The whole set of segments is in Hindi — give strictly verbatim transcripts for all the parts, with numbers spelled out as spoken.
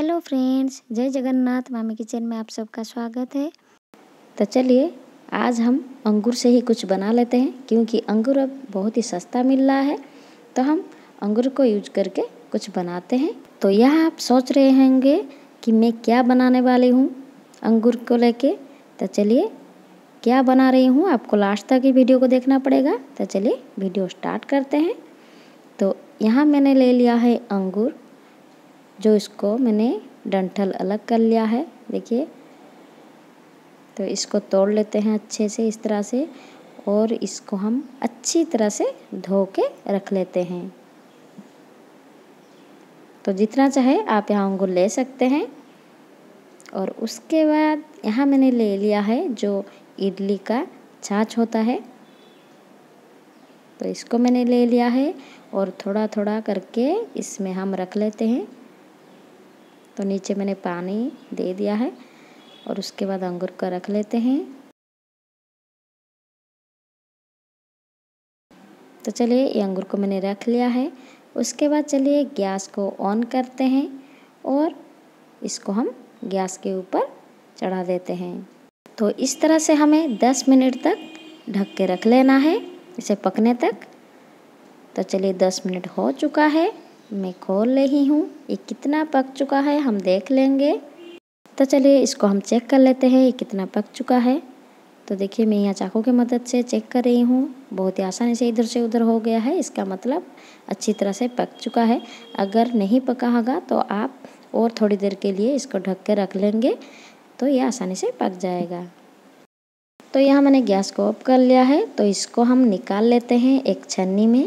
हेलो फ्रेंड्स, जय जगन्नाथ। मामी किचन में आप सबका स्वागत है। तो चलिए आज हम अंगूर से ही कुछ बना लेते हैं, क्योंकि अंगूर अब बहुत ही सस्ता मिल रहा है। तो हम अंगूर को यूज करके कुछ बनाते हैं। तो यहाँ आप सोच रहे होंगे कि मैं क्या बनाने वाली हूँ अंगूर को लेके। तो चलिए क्या बना रही हूँ आपको लास्ट तक ही वीडियो को देखना पड़ेगा। तो चलिए वीडियो स्टार्ट करते हैं। तो यहाँ मैंने ले लिया है अंगूर, जो इसको मैंने डंठल अलग कर लिया है। देखिए, तो इसको तोड़ लेते हैं अच्छे से इस तरह से, और इसको हम अच्छी तरह से धो के रख लेते हैं। तो जितना चाहे आप यहाँ अंगूर ले सकते हैं। और उसके बाद यहाँ मैंने ले लिया है जो इडली का छाछ होता है, तो इसको मैंने ले लिया है और थोड़ा थोड़ा करके इसमें हम रख लेते हैं। तो नीचे मैंने पानी दे दिया है और उसके बाद अंगूर को रख लेते हैं। तो चलिए ये अंगूर को मैंने रख लिया है। उसके बाद चलिए गैस को ऑन करते हैं और इसको हम गैस के ऊपर चढ़ा देते हैं। तो इस तरह से हमें दस मिनट तक ढक के रख लेना है, इसे पकने तक। तो चलिए दस मिनट हो चुका है, मैं खोल रही हूँ। ये कितना पक चुका है हम देख लेंगे। तो चलिए इसको हम चेक कर लेते हैं ये कितना पक चुका है। तो देखिए मैं यहाँ चाकू की मदद से चेक कर रही हूँ, बहुत ही आसानी से इधर से उधर हो गया है। इसका मतलब अच्छी तरह से पक चुका है। अगर नहीं पका होगा तो आप और थोड़ी देर के लिए इसको ढक के रख लेंगे, तो ये आसानी से पक जाएगा। तो यहाँ मैंने गैस को ऑफ कर लिया है। तो इसको हम निकाल लेते हैं एक छन्नी में।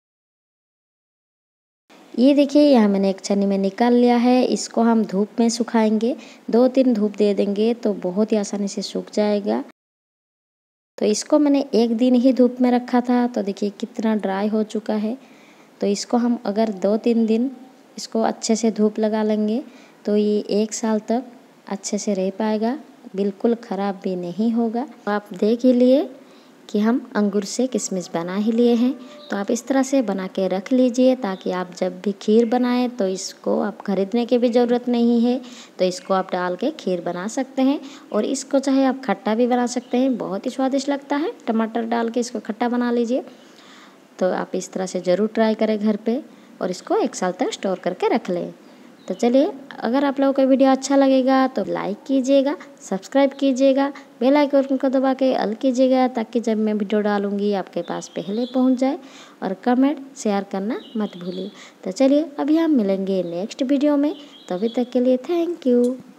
ये देखिए यहाँ मैंने एक छन्नी में निकाल लिया है। इसको हम धूप में सुखाएंगे, दो तीन धूप दे देंगे तो बहुत ही आसानी से सूख जाएगा। तो इसको मैंने एक दिन ही धूप में रखा था, तो देखिए कितना ड्राई हो चुका है। तो इसको हम अगर दो तीन दिन इसको अच्छे से धूप लगा लेंगे तो ये एक साल तक अच्छे से रह पाएगा, बिल्कुल ख़राब भी नहीं होगा। तो आप देख ही लिए कि हम अंगूर से किशमिश बना ही लिए हैं। तो आप इस तरह से बना के रख लीजिए, ताकि आप जब भी खीर बनाएं तो इसको आप खरीदने की भी ज़रूरत नहीं है। तो इसको आप डाल के खीर बना सकते हैं, और इसको चाहे आप खट्टा भी बना सकते हैं, बहुत ही स्वादिष्ट लगता है। टमाटर डाल के इसको खट्टा बना लीजिए। तो आप इस तरह से ज़रूर ट्राई करें घर पे, और इसको एक साल तक स्टोर करके रख लें। तो चलिए, अगर आप लोगों को वीडियो अच्छा लगेगा तो लाइक कीजिएगा, सब्सक्राइब कीजिएगा, बेल आइकन को दबा के ऑल कीजिएगा, ताकि जब मैं वीडियो डालूंगी आपके पास पहले पहुंच जाए। और कमेंट शेयर करना मत भूलिए। तो चलिए अभी हम मिलेंगे नेक्स्ट वीडियो में, तभी तक के लिए थैंक यू।